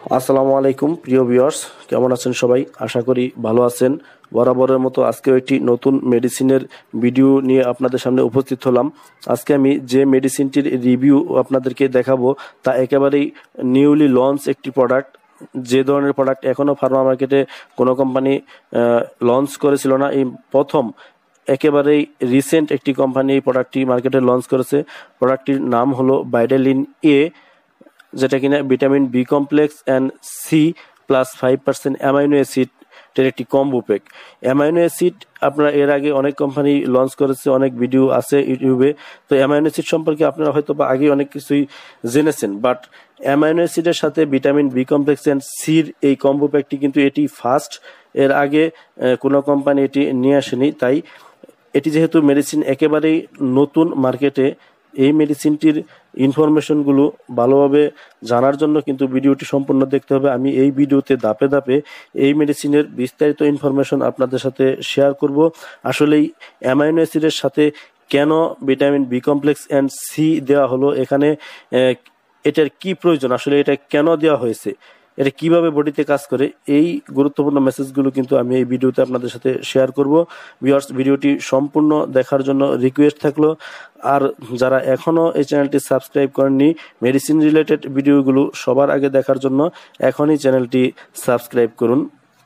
আসসালামু আলাইকুম প্রিয় ভিউয়ার্স, কেমন আছেন সবাই? আশা করি ভালো আছেন। বরাবরের মতো আজকেও একটি নতুন মেডিসিনের ভিডিও নিয়ে আপনাদের সামনে উপস্থিত হলাম। আজকে আমি যে মেডিসিনটির রিভিউ আপনাদেরকে দেখাবো তা একেবারেই নিউলি লঞ্চ একটি প্রোডাক্ট। যে ধরনের প্রোডাক্ট এখনো ফার্মা মার্কেটে কোনো কোম্পানি লঞ্চ করেছিল না, এই প্রথম একেবারেই রিসেন্ট একটি কোম্পানি এই প্রোডাক্টটি মার্কেটে লঞ্চ করেছে। প্রোডাক্টটির নাম হলো ভাইডালিন এ, যেটা কিনা vitamin B complex and C plus 5% amino acid এর একটি কম্বো প্যাক। অ্যামাইনো অ্যাসিড আপনারা এর আগে অনেক কোম্পানি লঞ্চ করেছে, অনেক ভিডিও আছে ইউটিউবে। তো অ্যামাইনো অ্যাসিড সম্পর্কে আপনারা হয়তো বা আগে অনেক কিছুই জেনেছেন, বাট অ্যামাইনো অ্যাসিডের সাথে ভিটামিন বি কমপ্লেক্স অ্যান্ড সির এই কম্বো প্যাকটি কিন্তু এটি ফার্স্ট। এর আগে কোনো কোম্পানি এটি নিয়ে আসেনি। তাই এটি যেহেতু মেডিসিন একেবারেই নতুন মার্কেটে, এই মেডিসিনটির ইনফরমেশনগুলো ভালোভাবে জানার জন্য কিন্তু ভিডিওটি সম্পূর্ণ দেখতে হবে। আমি এই ভিডিওতে ধাপে ধাপে এই মেডিসিনের বিস্তারিত ইনফরমেশন আপনাদের সাথে শেয়ার করব। আসলেই অ্যামাইনো অ্যাসিডের সাথে কেন vitamin B complex and C দেওয়া হলো, এখানে এটার কি প্রয়োজন, আসলে এটা কেন দেওয়া হয়েছে, এটা কিভাবে বডিতে কাজ করে, এই গুরুত্বপূর্ণ মেসেজগুলো কিন্তু আমি এই ভিডিওতে আপনাদের সাথে শেয়ার করব। ভিউয়ার্স, ভিডিওটি সম্পূর্ণ দেখার জন্য রিকোয়েস্ট থাকলো। আর যারা এখনো এই চ্যানেলটি সাবস্ক্রাইব করেননি, মেডিসিন রিলেটেড ভিডিওগুলো সবার আগে দেখার জন্য এখনই চ্যানেলটি সাবস্ক্রাইব করুন।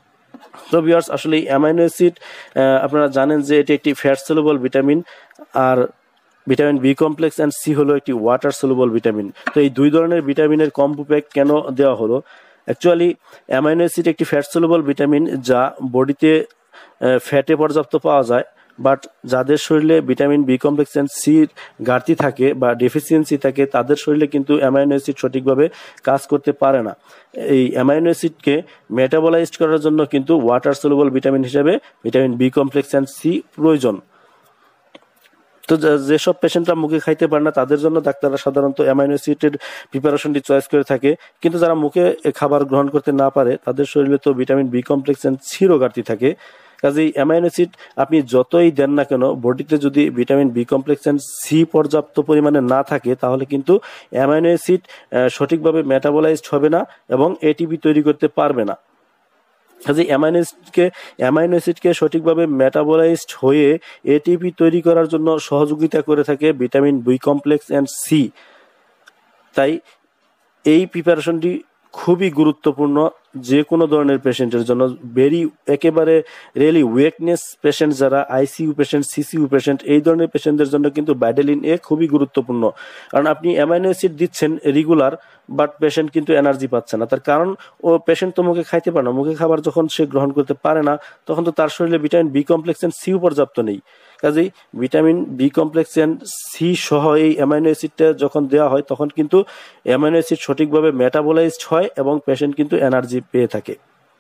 তো ভিউয়ার্স, আসলে অ্যামাইনো অ্যাসিড আপনারা জানেন যে এটি একটি ফ্যাট সলুবল ভিটামিন, আর vitamin B complex and C হলো একটি ওয়াটার সলুবল ভিটামিন। তো এই দুই ধরনের ভিটামিনের কম্বো প্যাক কেন দেওয়া হলো? অ্যাকচুয়ালি অ্যামাইনো অ্যাসিড একটি ফ্যাট সলুবল ভিটামিন যা বডিতে ফ্যাটে পর্যাপ্ত পাওয়া যায়, বাট যাদের শরীরে ভিটামিন বি কমপ্লেক্স অ্যান্ড সির ঘাটতি থাকে বা ডেফিসিয়েন্সি থাকে, তাদের শরীরে কিন্তু অ্যামাইনো অ্যাসিড সঠিকভাবে কাজ করতে পারে না। এই অ্যামাইনো অ্যাসিডকে মেটাবলাইজড করার জন্য কিন্তু ওয়াটার সলুবল ভিটামিন হিসেবে vitamin B complex and C প্রয়োজন। তো যেসব পেশেন্টরা মুখে খাইতে পারে না, তাদের জন্য ডাক্তাররা সাধারণত অ্যামাইনো অ্যাসিডের প্রিপারেশনটি চয়েস করে থাকে। কিন্তু যারা মুখে খাবার গ্রহণ করতে না পারে, তাদের শরীরে তো ভিটামিন বি কমপ্লেক্স অ্যান্ড সিরও ঘাটতি থাকে। কাজেই অ্যামাইনো অ্যাসিড আপনি যতই দেন না কেন, বডিতে যদি vitamin B complex and C পর্যাপ্ত পরিমাণে না থাকে, তাহলে কিন্তু অ্যামাইনো অ্যাসিড সঠিকভাবে মেটাবলাইজড হবে না এবং এটিপি তৈরি করতে পারবে না। কাজে অ্যামাইনো অ্যাসিডকে সঠিকভাবে মেটাবলাইজড হয়ে এটিপি তৈরি করার জন্য সহযোগিতা করে থাকে vitamin B complex and C. তাই এই প্রিপারেশনটি খুবই গুরুত্বপূর্ণ যে কোনো ধরনের পেশেন্টের জন্য। একেবারে রিয়েলি উইকনেস পেশেন্ট, যারা আইসিইউ পেশেন্ট, সিসিইউ পেশেন্ট, এই ধরনের পেশেন্টদের জন্য কিন্তু ভাইডালিন এ খুবই গুরুত্বপূর্ণ। কারণ আপনি অ্যামাইনো অ্যাসিড দিচ্ছেন রেগুলার, বাট পেশেন্ট কিন্তু এনার্জি পাচ্ছে না। তার কারণ পেশেন্ট তো মুখে খাইতে পারে না। মুখে খাবার যখন সে গ্রহণ করতে পারে না, তখন তো তার শরীরে ভিটামিন বি কমপ্লেক্স অ্যান্ড সিও পর্যাপ্ত নেই। কাজেই vitamin B complex and C সহ এই অ্যামাইনো অ্যাসিডটা যখন দেওয়া হয়, তখন কিন্তু অ্যামাইনো অ্যাসিড সঠিকভাবে মেটাবলাইজড হয় এবং পেশেন্ট কিন্তু এনার্জি পেয়ে থাকে।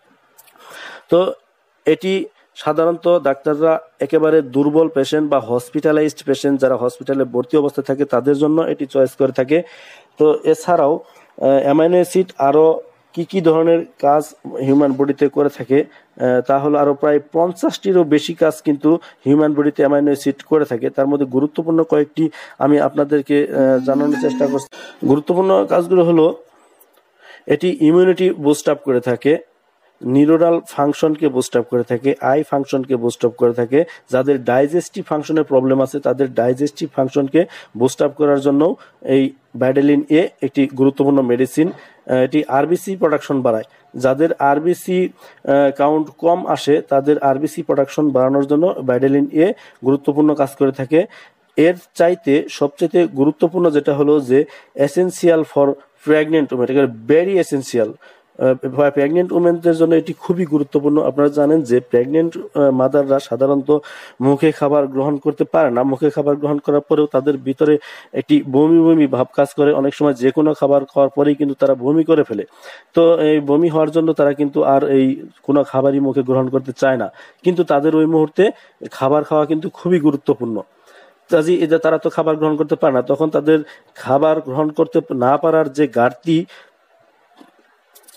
তো এটি সাধারণত ডাক্তাররা একেবারে দুর্বল পেশেন্ট বা হসপিটালাইজড পেশেন্ট, যারা হসপিটালে ভর্তি অবস্থায় থাকে, তাদের জন্য এটি চয়েস করে থাকে। তো এছাড়াও অ্যামাইনো অ্যাসিড আরও কি কি ধরনের কাজ হিউম্যান বডিতে করে থাকে, তা হলো আরো প্রায় 50টিরও বেশি কাজ কিন্তু হিউম্যান বডিতে অ্যামাইনো অ্যাসিড করে থাকে। তার মধ্যে গুরুত্বপূর্ণ কয়েকটি আমি আপনাদেরকে জানানোর চেষ্টা করছি। গুরুত্বপূর্ণ কাজগুলো হলো, এটি ইমিউনিটি বুস্ট আপ করে থাকে, নিউরাল ফাংশনকে বুস্ট আপ করে থাকে, আই ফাংশনকে বুস্ট আপ করে থাকে। যাদের ডাইজেস্টিভ ফাংশনের প্রবলেম আছে, তাদের ডাইজেস্টিভ ফাংশনকে বুস্ট আপ করার জন্য এই ভাইডালিন এ একটি গুরুত্বপূর্ণ মেডিসিন। এটি আরবিসি প্রোডাকশন বাড়ায়। যাদের আরবিসি কাউন্ট কম আসে, তাদের আরবিসি প্রোডাকশন বাড়ানোর জন্য ভাইডালিন এ গুরুত্বপূর্ণ কাজ করে থাকে। এর চাইতে সবচেয়ে গুরুত্বপূর্ণ যেটা হলো যে এসেনশিয়াল ফর প্রেগনেন্ট উমেন, এটা ভেরি এসেনশিয়াল। প্রেগনেন্ট উমেনদের জন্য এটি খুবই গুরুত্বপূর্ণ। আপনারা জানেন যে প্রেগনেন্ট মাদাররা সাধারণত মুখে খাবার গ্রহণ করতে পারে না। মুখে খাবার গ্রহণ করার পরেও তাদের ভিতরে একটি বমি বমি ভাব কাজ করে। অনেক সময় যে কোনো খাবার খাওয়ার পরেই কিন্তু তারা বমি করে ফেলে। তো এই বমি হওয়ার জন্য তারা কিন্তু আর এই কোনো খাবারই মুখে গ্রহণ করতে চায় না। কিন্তু তাদের ওই মুহূর্তে খাবার খাওয়া কিন্তু খুবই গুরুত্বপূর্ণ। তারা তো খাবার গ্রহণ করতে পারে না, তখন তাদের খাবার গ্রহণ করতে না পারার যে ঘাটতি,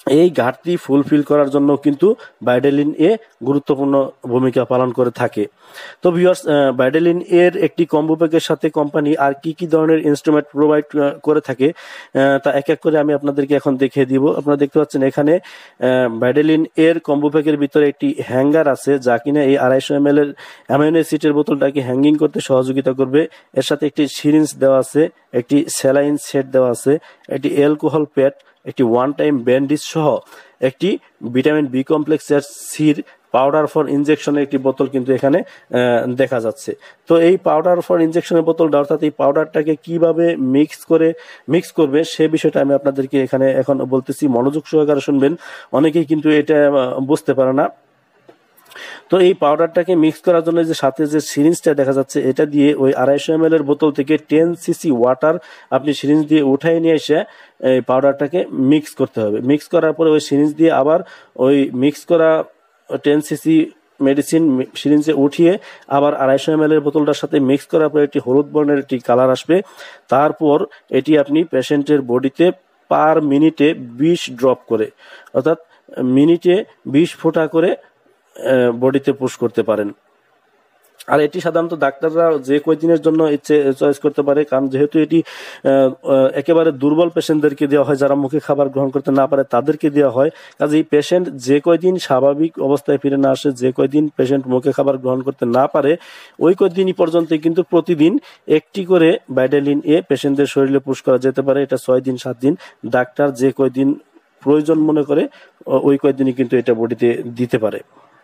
এই ঘাটতি ফুলফিল করার জন্য কিন্তু ভাইটালিন এ গুরুত্বপূর্ণ ভূমিকা পালন করে থাকে। তো ভিউয়ার্স, ভাইটালিন এর একটি কম্বো প্যাকের সাথে কোম্পানি আর কি কি ধরনের ইনস্ট্রুমেন্ট প্রোভাইড করে থাকে তা এক এক করে আমি আপনাদেরকে এখন দেখিয়ে দিব। আপনারা দেখতে পাচ্ছেন এখানে ভাইটালিন এর কম্বো প্যাকের ভিতরে একটি হ্যাঙ্গার আছে, যা কিনা এই 250 ml এর অ্যামিনো অ্যাসিডের বোতলটাকে হ্যাঙ্গিং করতে সহযোগিতা করবে। এর সাথে একটি সিরিঞ্জ দেওয়া আছে, একটি স্যালাইন সেট দেওয়া আছে, একটি অ্যালকোহল প্যাড, একটি ওয়ান টাইম ব্যান্ডেজ সহ একটি ভিটামিন বি কমপ্লেক্সের সির পাউডার ফর ইনজেকশনের একটি বোতল কিন্তু এখানে দেখা যাচ্ছে। তো এই পাউডার ফর ইনজেকশনের বোতলটা, অর্থাৎ এই পাউডারটাকে কিভাবে মিক্স করবে সে বিষয়টা আমি আপনাদেরকে এখানে এখন বলতেছি, মনোযোগ সহকারে শুনবেন। অনেকেই কিন্তু এটা বুঝতে পারে না। তো এই পাউডারটাকে মিক্স করার জন্য যে সাথে যে সিরিঞ্জটা দেখা যাচ্ছে, এটা দিয়ে ওই 250 ml এর বোতল থেকে 10 cc ওয়াটার আপনি সিরিঞ্জ দিয়ে উঠাই নিয়ে এসে এই পাউডারটাকে মিক্স করতে হবে। মিক্স করার পরে ওই সিরিঞ্জ দিয়ে আবার ওই মিক্স করা 10 cc মেডিসিন সিরিঞ্জে উঠিয়ে আবার 250 ml এর বোতলটার সাথে মিক্স করার পর একটি হলুদ বর্ণের একটি কালার আসবে। তারপর এটি আপনি পেশেন্টের বডিতে পার মিনিটে 20 ড্রপ করে, অর্থাৎ মিনিটে 20 ফোঁটা করে বডিতে পুশ করতে পারেন। আর এটি সাধারণত ডাক্তাররা যে কয়দিনের জন্য ইচ্ছে চয়েস করতে পারে, কারণ যেহেতু এটি একেবারে দুর্বল পেশেন্টদেরকে দেওয়া হয়, যারা মুখে খাবার গ্রহণ করতে না পারে তাদেরকে দেওয়া হয়। কাজে এই পেশেন্ট যে কয়দিন স্বাভাবিক অবস্থায় ফিরে না আসে, যে কয়দিন পেশেন্ট মুখে খাবার গ্রহণ করতে না পারে, ওই কয়দিনই পর্যন্ত কিন্তু প্রতিদিন একটি করে ভাইটালিন এ পেশেন্টদের শরীরে পুশ করা যেতে পারে। এটা 6 দিন 7 দিন ডাক্তার যে কয়দিন প্রয়োজন মনে করে ওই কয়দিনই কিন্তু এটা বডিতে দিতে পারে।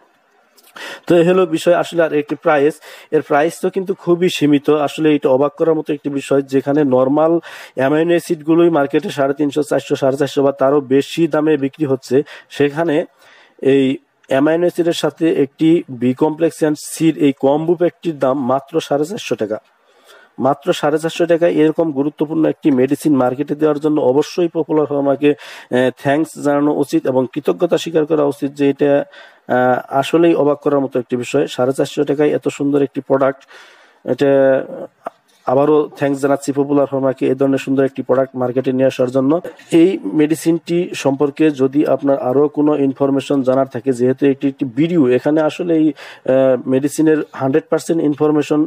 তো এই হলো বিষয় আসলে। আর একটি এর প্রাইস তো কিন্তু খুবই সীমিত। আসলে এটা অবাক করার মতো একটি বিষয়, যেখানে নর্মাল অ্যামাইনো অ্যাসিড গুলোই মার্কেটে 350, 400, 450 বা তারও বেশি দামে বিক্রি হচ্ছে, সেখানে এই অ্যামাইনো অ্যাসিডের সাথে একটি বি কমপ্লেক্স অ্যান্ড সির এই কম্বো প্যাকটির দাম মাত্র 450 টাকা। মাত্র 450 টাকায় এরকম গুরুত্বপূর্ণ একটি মেডিসিন মার্কেটে দেওয়ার জন্য অবশ্যই পপুলার ফার্মাকে থ্যাঙ্কস জানানো উচিত এবং কৃতজ্ঞতা স্বীকার করা উচিত যে এটা আসলেই অবাক করার মতো একটি বিষয়। 450 টাকায় এত সুন্দর একটি প্রোডাক্ট, এটা আবারও থ্যাঙ্কস জানাচ্ছি পপুলার ফার্মাকে এই ধরনের সুন্দর একটি প্রোডাক্ট মার্কেটে নিয়ে আসার জন্য। এই মেডিসিনটি সম্পর্কে যদি আপনার আরো কোনো ইনফরমেশন জানার থাকে, যেহেতু এটি একটি ভিডিও, এখানে আসলে এই মেডিসিনের 100% ইনফরমেশন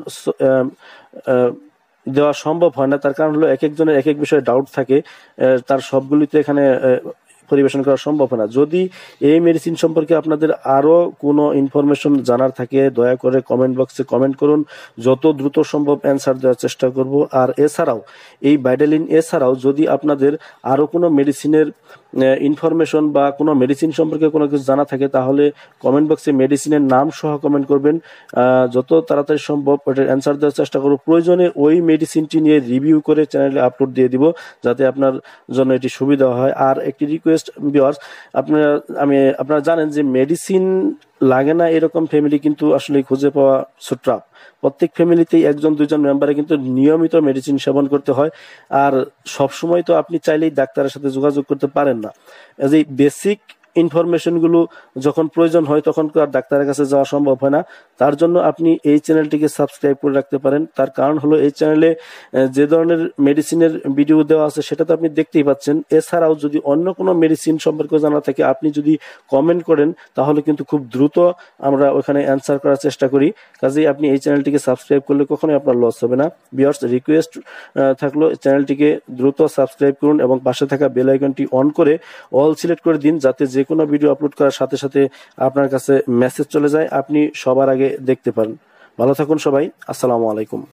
দেওয়া সম্ভব হয় না। তার কারণ হলো এক একজনের এক এক বিষয়ে ডাউট থাকে, তার সবগুলিতে এখানে পরিবেশন করা সম্ভব হয় না। যদি এই মেডিসিন সম্পর্কে আপনাদের আরো কোনো ইনফরমেশন জানার থাকে, দয়া করে কমেন্ট বক্সে কমেন্ট করুন, যত দ্রুত সম্ভব অ্যান্সার দেওয়ার চেষ্টা করব। আর এছাড়াও এই ভাইটালিন এছাড়াও যদি আপনাদের আরো কোনো মেডিসিনের ইনফরমেশন বা কোনো মেডিসিন সম্পর্কে কোনো কিছু জানা থাকে, তাহলে কমেন্ট বক্সে মেডিসিনের নাম সহ কমেন্ট করবেন। যত তাড়াতাড়ি সম্ভব ওটার অ্যান্সার দেওয়ার চেষ্টা করব। প্রয়োজনে ওই মেডিসিনটি নিয়ে রিভিউ করে চ্যানেলে আপলোড দিয়ে দিব, যাতে আপনার জন্য এটি সুবিধা হয়। আর একটি রিকোয়েস্ট ভিউয়ার্স, আপনারা জানেন যে মেডিসিন লাগে না এরকম ফ্যামিলি কিন্তু আসলে খুঁজে পাওয়া ছোট্রাপ। প্রত্যেক ফ্যামিলিতেই 1-2 মেম্বারে কিন্তু নিয়মিত মেডিসিন সেবন করতে হয়। আর সবসময় তো আপনি চাইলেই ডাক্তারের সাথে যোগাযোগ করতে পারেন না। এই বেসিক ইনফরমেশন গুলো যখন প্রয়োজন হয় তখন আর ডাক্তারের কাছে যাওয়া সম্ভব হয় না। তার জন্য আপনি এই চ্যানেলটিকে সাবস্ক্রাইব করে রাখতে পারেন। তার কারণ হলো এই চ্যানেলে যে ধরনের মেডিসিনের ভিডিও দেওয়া আছে সেটা তো আপনি দেখতেই পাচ্ছেন। এছাড়াও যদি অন্য কোনো মেডিসিন সম্পর্কে জানা থাকে, আপনি যদি কমেন্ট করেন, তাহলে কিন্তু খুব দ্রুত আমরা ওখানে অ্যান্সার করার চেষ্টা করি। কাজেই আপনি এই চ্যানেলটিকে সাবস্ক্রাইব করলে কখনোই আপনার লস হবে না। ভিউয়ার্স, রিকোয়েস্ট থাকলো চ্যানেলটিকে দ্রুত সাবস্ক্রাইব করুন এবং পাশে থাকা বেল আইকনটি অন করে অল সিলেক্ট করে দিন, যাতে যে কোনো ভিডিও আপলোড করার সাথে সাথে আপনার কাছে মেসেজ চলে যায়, আপনি সবার আগে দেখতে পারেন। ভালো থাকুন সবাই। আসসালামু আলাইকুম।